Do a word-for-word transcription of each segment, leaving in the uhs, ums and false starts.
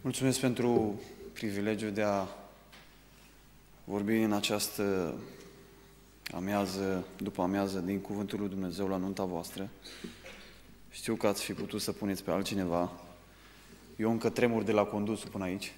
Mulțumesc pentru privilegiul de a vorbi în această amiază, după amiază, din Cuvântul lui Dumnezeu la nunta voastră. Știu că ați fi putut să puneți pe altcineva. Eu încă tremur de la condusul până aici.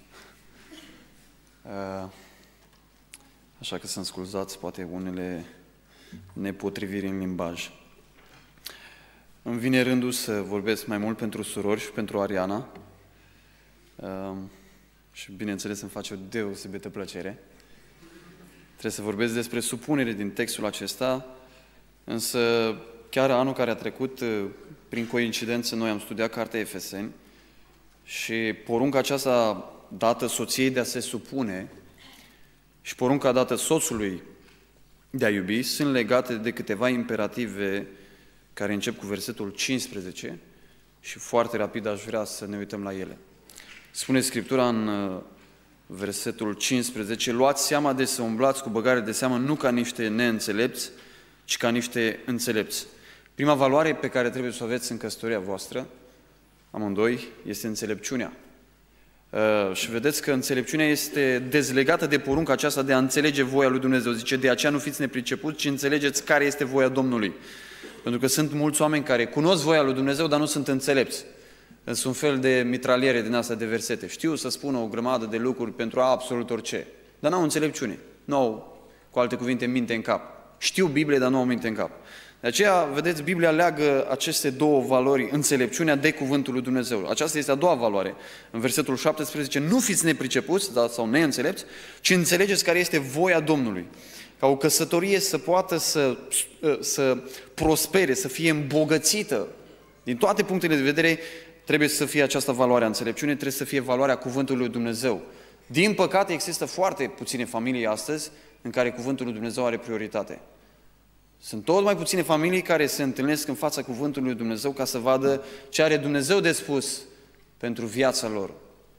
Așa că să-mi scuzați poate unele nepotriviri în limbaj. Îmi vine rândul să vorbesc mai mult pentru surori și pentru Ariana. Uh, și bineînțeles îmi face o deosebită plăcere. Trebuie să vorbesc despre supunere din textul acesta, însă chiar anul care a trecut, prin coincidență, noi am studiat cartea Efeseni și porunca aceasta dată soției de a se supune și porunca dată soțului de a iubi sunt legate de câteva imperative care încep cu versetul cincisprezece și foarte rapid aș vrea să ne uităm la ele. Spune Scriptura în versetul cincisprezece: luați seama de să umblați cu băgare de seamă, nu ca niște neînțelepți, ci ca niște înțelepți. Prima valoare pe care trebuie să o aveți în căsătoria voastră, amândoi, este înțelepciunea. Uh, și vedeți că înțelepciunea este dezlegată de porunca aceasta de a înțelege voia lui Dumnezeu. Zice, de aceea nu fiți nepricepuți, ci înțelegeți care este voia Domnului. Pentru că sunt mulți oameni care cunosc voia lui Dumnezeu, dar nu sunt înțelepți. Sunt un fel de mitraliere din asta de versete. Știu să spună o grămadă de lucruri pentru absolut orice, dar n-au înțelepciune. Nu au, cu alte cuvinte, minte în cap. Știu Biblie, dar nu au minte în cap. De aceea, vedeți, Biblia leagă aceste două valori, înțelepciunea de cuvântul lui Dumnezeu. Aceasta este a doua valoare. În versetul șaptesprezece, nu fiți nepricepuți sau neînțelepți, ci înțelegeți care este voia Domnului. Ca o căsătorie să poată să, să prospere, să fie îmbogățită. Din toate punctele de vedere, trebuie să fie această valoare a înțelepciunii, trebuie să fie valoarea cuvântului lui Dumnezeu. Din păcate, există foarte puține familii astăzi în care cuvântul lui Dumnezeu are prioritate. Sunt tot mai puține familii care se întâlnesc în fața cuvântului lui Dumnezeu ca să vadă ce are Dumnezeu de spus pentru viața lor.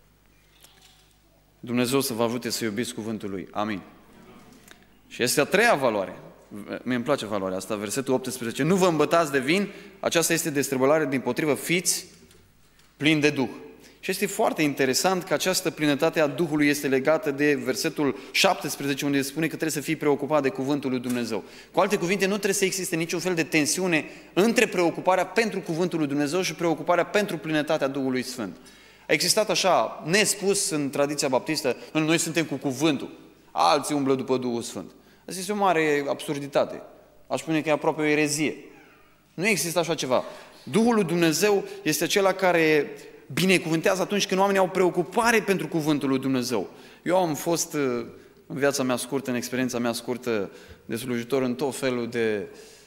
Dumnezeu să vă ajute să iubiți cuvântul lui. Amin. Și este a treia valoare. Mie îmi place valoarea asta, versetul optsprezece. Nu vă îmbătați de vin, aceasta este destrăbălare, dimpotrivă, fiți plini de Duh. Și este foarte interesant că această plinătate a Duhului este legată de versetul șaptesprezece, unde spune că trebuie să fii preocupat de cuvântul lui Dumnezeu. Cu alte cuvinte, nu trebuie să existe niciun fel de tensiune între preocuparea pentru cuvântul lui Dumnezeu și preocuparea pentru plinătatea Duhului Sfânt. A existat așa, nespus în tradiția baptistă, noi suntem cu cuvântul, alții umblă după Duhul Sfânt. Asta este o mare absurditate. Aș spune că e aproape o erezie. Nu există așa ceva. Duhul lui Dumnezeu este acela care binecuvântează atunci când oamenii au preocupare pentru cuvântul lui Dumnezeu. Eu am fost în viața mea scurtă, în experiența mea scurtă de slujitor în tot felul de,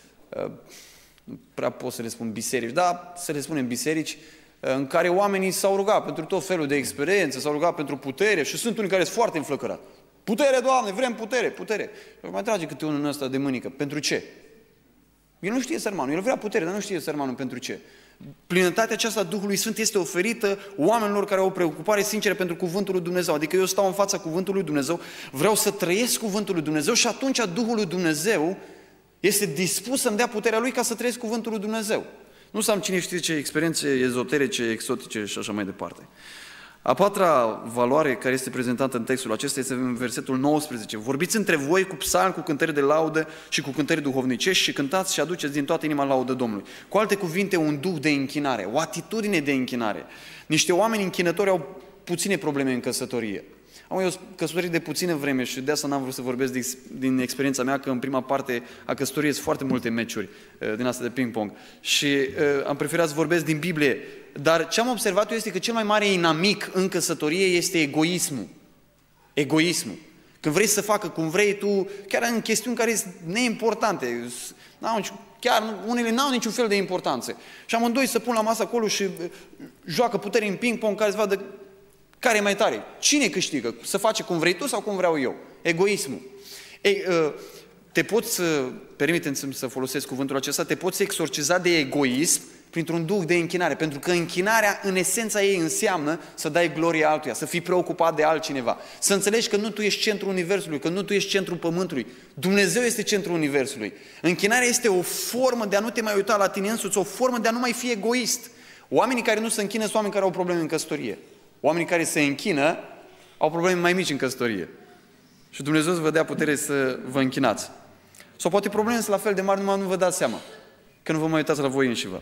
nu prea pot să le spun biserici, dar să le spunem biserici, în care oamenii s-au rugat pentru tot felul de experiențe, s-au rugat pentru putere și sunt unii care sunt foarte înflăcărați. Putere, Doamne, vrem putere, putere. Și mai trage câte unul în ăsta de mânică. Pentru ce? El nu știe sărmanul, el vrea putere, dar nu știe sărmanul pentru ce. Plinătatea aceasta a Duhului Sfânt este oferită oamenilor care au o preocupare sinceră pentru cuvântul lui Dumnezeu. Adică eu stau în fața cuvântului lui Dumnezeu, vreau să trăiesc cuvântul lui Dumnezeu și atunci Duhul lui Dumnezeu este dispus să-mi dea puterea lui ca să trăiesc cuvântul lui Dumnezeu. Nu să am cine știe ce experiențe ezoterice, exotice și așa mai departe. A patra valoare care este prezentată în textul acesta este în versetul nouăsprezece. Vorbiți între voi cu psalmi, cu cântări de laudă și cu cântări duhovnicești și cântați și aduceți din toată inima laudă Domnului. Cu alte cuvinte, un duh de închinare, o atitudine de închinare. Niște oameni închinători au puține probleme în căsătorie. Am eu căsătorit de puțină vreme și de asta n-am vrut să vorbesc din, din experiența mea, că în prima parte a căsătoriei sunt foarte multe meciuri uh, din asta de ping-pong. Și uh, am preferat să vorbesc din Biblie. Dar ce am observat eu este că cel mai mare inamic în căsătorie este egoismul. Egoismul. Când vrei să facă cum vrei tu, chiar în chestiuni care sunt neimportante, chiar unele n-au niciun fel de importanță. Și amândoi să pun la masă acolo și joacă putere în ping-pong care să vadă care e mai tare. Cine câștigă? Să face cum vrei tu sau cum vreau eu? Egoismul. Ei, te poți, permiteți-mi să folosesc cuvântul acesta, te poți exorciza de egoism printr-un duh de închinare, pentru că închinarea în esența ei înseamnă să dai gloria altuia, să fii preocupat de altcineva, să înțelegi că nu tu ești centrul universului, că nu tu ești centrul pământului, Dumnezeu este centrul universului. Închinarea este o formă de a nu te mai uita la tine însuți, o formă de a nu mai fi egoist. Oamenii care nu se închină sunt oameni care au probleme în căsătorie. Oamenii care se închină au probleme mai mici în căsătorie. Și Dumnezeu să vă dea putere să vă închinați. Sau poate problemele sunt la fel de mari, numai nu vă dați seama. Că nu vă mai uitați la voi înși vă.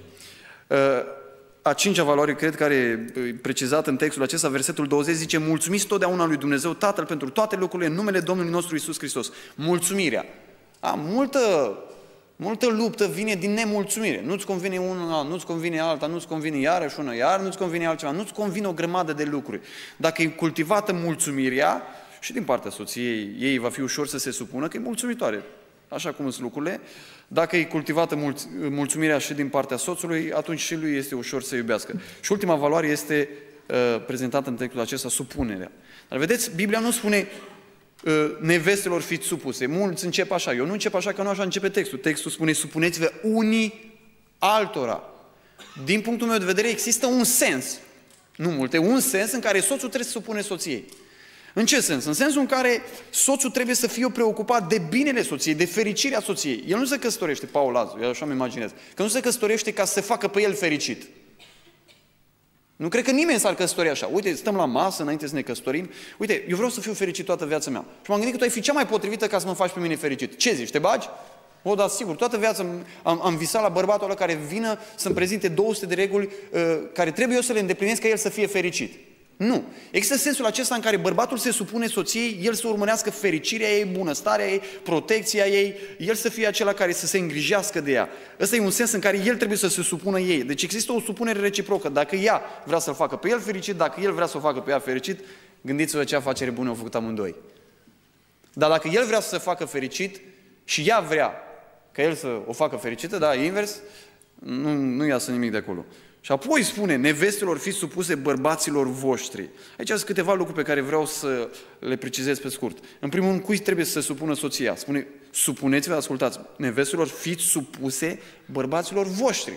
A cincea valoare, cred, care e precizată în textul acesta, versetul douăzeci, zice: mulțumiți totdeauna lui Dumnezeu Tatăl pentru toate lucrurile în numele Domnului nostru Iisus Hristos. Mulțumirea. A, multă, multă luptă vine din nemulțumire. Nu-ți convine una, nu-ți convine alta, nu-ți convine iarăși una, iar nu-ți convine altceva, nu-ți convine o grămadă de lucruri. Dacă e cultivată mulțumirea, și din partea soției ei va fi ușor să se supună că e mulțumitoare. Așa cum sunt lucrurile. Dacă e cultivată mulțumirea și din partea soțului, atunci și lui este ușor să iubească. Și ultima valoare este uh, prezentată în textul acesta, supunerea. Dar vedeți, Biblia nu spune uh, nevestelor fiți supuse. Mulți încep așa. Eu nu încep așa, că nu așa începe textul. Textul spune: supuneți-vă unii altora. Din punctul meu de vedere există un sens, nu multe, un sens în care soțul trebuie să supune soției. În ce sens? În sensul în care soțul trebuie să fie preocupat de binele soției, de fericirea soției. El nu se căsătorește, Paul Lazu, eu așa îmi imaginez, că nu se căsătorește ca să se facă pe el fericit. Nu cred că nimeni s-ar căsători așa. Uite, stăm la masă înainte să ne căsătorim. Uite, eu vreau să fiu fericit toată viața mea. Și m-am gândit că tu ai fi cea mai potrivită ca să mă faci pe mine fericit. Ce zici, te bagi? O, da, sigur, toată viața am, am visat la bărbatul ăla care vină să-mi prezinte două sute de reguli uh, care trebuie eu să le îndeplinesc ca el să fie fericit. Nu. Există sensul acesta în care bărbatul se supune soției, el să urmărească fericirea ei, bunăstarea ei, protecția ei, el să fie acela care să se îngrijească de ea. Ăsta e un sens în care el trebuie să se supună ei. Deci există o supunere reciprocă. Dacă ea vrea să-l facă pe el fericit, dacă el vrea să o facă pe ea fericit, gândiți-vă ce afacere bună au făcut amândoi. Dar dacă el vrea să se facă fericit și ea vrea ca el să o facă fericită, da, invers, nu, nu iasă nimic de acolo. Și apoi spune: nevestelor fiți supuse bărbaților voștri. Aici sunt câteva lucruri pe care vreau să le precizez pe scurt. În primul rând, cui trebuie să se supună soția? Spune: supuneți-vă, ascultați, nevestelor fiți supuse bărbaților voștri.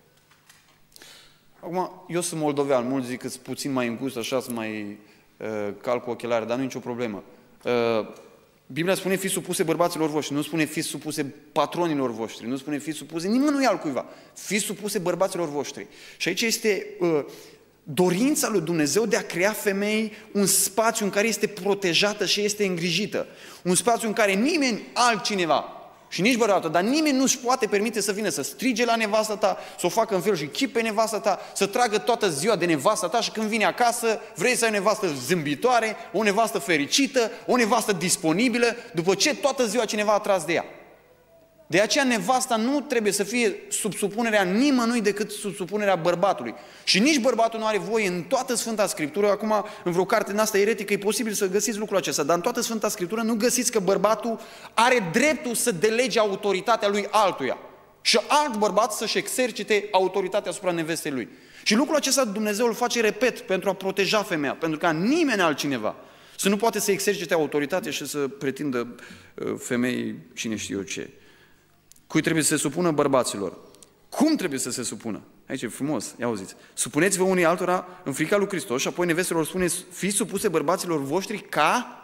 Acum, eu sunt moldovean, mulți zic că sunt puțin mai îngust, așa, sunt mai uh, cal cu ochelari, dar nu e nicio problemă. Uh, Biblia spune: fiți supuse bărbaților voștri, nu spune fiți supuse patronilor voștri, nu spune fiți supuse nimănui altcuiva, fiți supuse bărbaților voștri. Și aici este uh, dorința lui Dumnezeu de a crea femei un spațiu în care este protejată și este îngrijită. Un spațiu în care nimeni altcineva, și nici bărbatul, dar nimeni nu-și poate permite să vină să strige la nevastă ta, să o facă în fel și chip pe nevastă ta, să tragă toată ziua de nevastă ta și când vine acasă vrei să ai o nevastă zâmbitoare, o nevastă fericită, o nevastă disponibilă, după ce toată ziua cineva a tras de ea. De aceea nevasta nu trebuie să fie sub supunerea nimănui decât sub supunerea bărbatului. Și nici bărbatul nu are voie în toată Sfânta Scriptură, acum în vreo carte în asta eretică e posibil să găsiți lucrul acesta, dar în toată Sfânta Scriptură nu găsiți că bărbatul are dreptul să delege autoritatea lui altuia și alt bărbat să-și exercite autoritatea asupra nevestei lui. Și lucrul acesta Dumnezeu îl face, repet, pentru a proteja femeia, pentru ca nimeni altcineva să nu poate să exercite autoritate și să pretindă femei cine știe eu ce. Cui trebuie să se supună bărbaților? Cum trebuie să se supună? Aici e frumos, ia auziți. Supuneți-vă unii altora în frica lui Hristos și apoi nevestelor spuneți: fiți supuse bărbaților voștri ca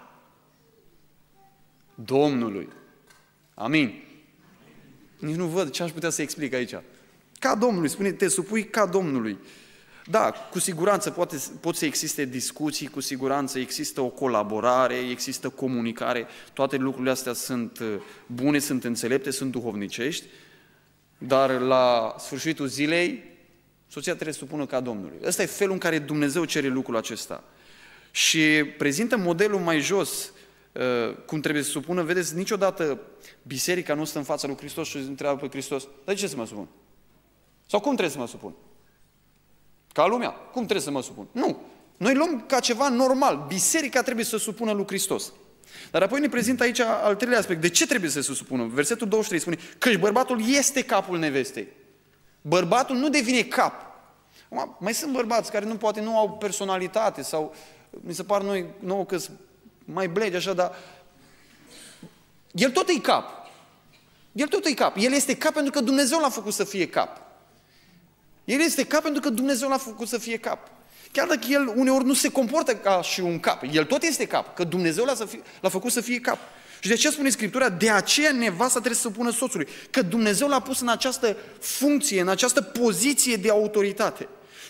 Domnului. Amin. Nici nu văd ce aș putea să explic aici. Ca Domnului, spune, te supui ca Domnului. Da, cu siguranță poate, pot să existe discuții, cu siguranță există o colaborare, există comunicare, toate lucrurile astea sunt bune, sunt înțelepte, sunt duhovnicești, dar la sfârșitul zilei, soția trebuie să supună ca Domnului. Ăsta e felul în care Dumnezeu cere lucrul acesta. Și prezintă modelul mai jos, cum trebuie să supună. Vedeți, niciodată biserica nu stă în fața lui Hristos și întreabă pe Hristos: dar de ce să mă supun? Sau cum trebuie să mă supun? Ca lumea. Cum trebuie să mă supun? Nu. Noi luăm ca ceva normal. Biserica trebuie să se supună lui Hristos. Dar apoi ne prezintă aici al treilea aspect. De ce trebuie să se supună? Versetul douăzeci și trei spune: căci bărbatul este capul nevestei. Bărbatul nu devine cap. Acum, mai sunt bărbați care nu poate nu au personalitate sau mi se par noi nouă că sunt mai blegi așa, dar el tot e cap. El tot e cap. El este cap pentru că Dumnezeu l-a făcut să fie cap. El este cap pentru că Dumnezeu l-a făcut să fie cap. Chiar dacă el uneori nu se comportă ca și un cap, el tot este cap, că Dumnezeu l-a, să fie, l-a făcut să fie cap. Și de aceea spune Scriptura: de aceea nevasta trebuie să se pună soțului, că Dumnezeu l-a pus în această funcție, în această poziție de autoritate.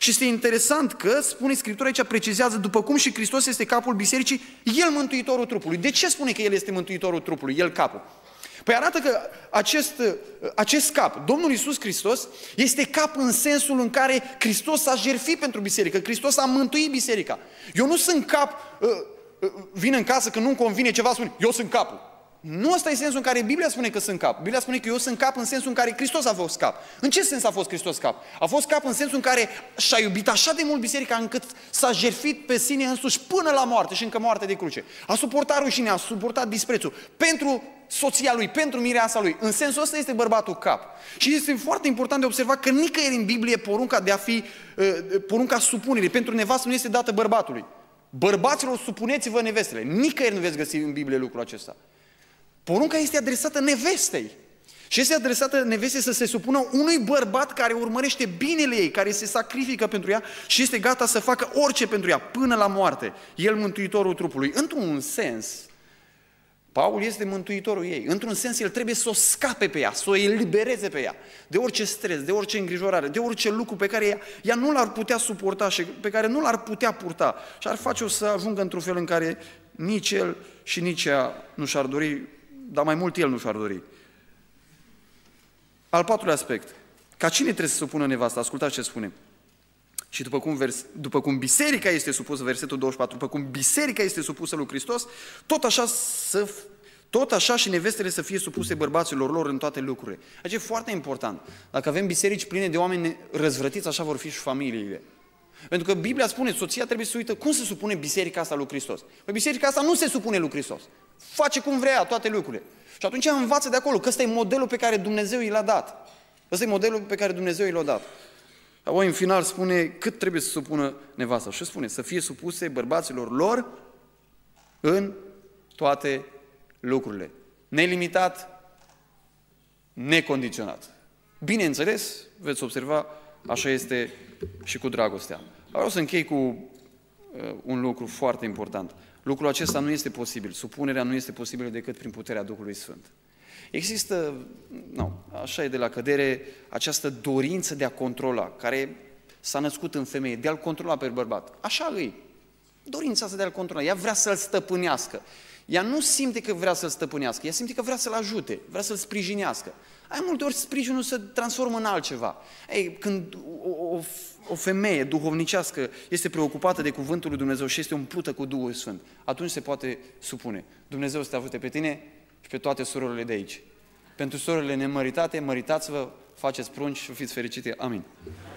Și este interesant că, spune Scriptura aici, precizează, după cum și Hristos este capul bisericii, El mântuitorul trupului. De ce spune că El este mântuitorul trupului, El capul? Păi arată că acest, acest cap, Domnul Iisus Hristos, este cap în sensul în care Hristos a jertfit pentru biserică, Hristos a mântuit biserica. Eu nu sunt cap, vin în casă când nu-mi convine ceva, spun, eu sunt capul. Nu ăsta e sensul în care Biblia spune că sunt cap. Biblia spune că eu sunt cap în sensul în care Hristos a fost cap. În ce sens a fost Hristos cap? A fost cap în sensul în care și-a iubit așa de mult biserica încât s-a jertfit pe sine însuși până la moarte și încă moarte de cruce. A suportat rușinea, a suportat disprețul pentru soția lui, pentru mireasa lui. În sensul ăsta este bărbatul cap. Și este foarte important de observat că nicăieri în Biblie porunca de a fi, porunca supunerii pentru nevastă nu este dată bărbatului. Bărbaților, supuneți-vă nevestele. Nicăieri nu veți găsi în Biblie lucrul acesta. Porunca este adresată nevestei. Și este adresată nevestei să se supună unui bărbat care urmărește binele ei, care se sacrifică pentru ea și este gata să facă orice pentru ea, până la moarte. El mântuitorul trupului. Într-un sens, Paul este mântuitorul ei. Într-un sens, el trebuie să o scape pe ea, să o elibereze pe ea de orice stres, de orice îngrijorare, de orice lucru pe care ea, ea nu l-ar putea suporta și pe care nu l-ar putea purta. Și ar face-o să ajungă într-un fel în care nici el și nici ea nu și-ar dori, dar mai mult el nu și-ar dori. Al patrulea aspect. Ca cine trebuie să se supună nevasta? Ascultați ce spune. Și după cum, vers, după cum biserica este supusă, versetul douăzeci și patru, după cum biserica este supusă lui Hristos, tot așa, să, tot așa și nevestele să fie supuse bărbaților lor în toate lucrurile. Aici e foarte important. Dacă avem biserici pline de oameni răzvrătiți, așa vor fi și familiile. Pentru că Biblia spune, soția trebuie să uită cum se supune biserica asta lui Hristos. Păi biserica asta nu se supune lui Hristos. Face cum vrea toate lucrurile. Și atunci învață de acolo că ăsta e modelul pe care Dumnezeu i l-a dat. Ăsta e modelul pe care Dumnezeu i l-a dat. Apoi în final spune cât trebuie să supună nevasta. Și spune să fie supuse bărbaților lor în toate lucrurile. Nelimitat, necondiționat. Bineînțeles, veți observa, așa este și cu dragostea. Vreau să închei cu uh, un lucru foarte important. Lucrul acesta nu este posibil. Supunerea nu este posibilă decât prin puterea Duhului Sfânt. Există, nu, așa e de la cădere, această dorință de a controla, care s-a născut în femeie, de a-l controla pe bărbat. Așa îi. Dorința asta de a-l controla. Ea vrea să-l stăpânească. Ea nu simte că vrea să-l stăpânească, ea simte că vrea să-l ajute, vrea să-l sprijinească. Ai multe ori sprijinul se transformă în altceva. Ei, când o, o, o femeie duhovnicească este preocupată de cuvântul lui Dumnezeu și este umplută cu Duhul Sfânt, atunci se poate supune. Dumnezeu să te ajute pe tine și pe toate surorile de aici. Pentru surorile nemăritate, măritați-vă, faceți prunci și fiți fericite. Amin.